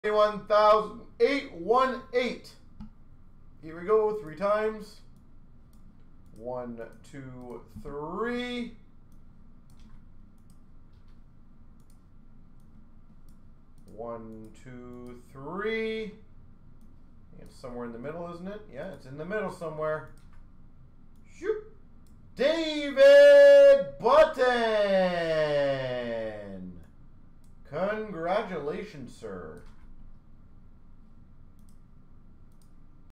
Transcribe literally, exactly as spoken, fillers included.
twenty-one thousand eight hundred eighteen. Here we go, three times. One, two, three. One, two, three. It's somewhere in the middle, isn't it? Yeah, it's in the middle somewhere. Shoot. David Button. Congratulations, sir.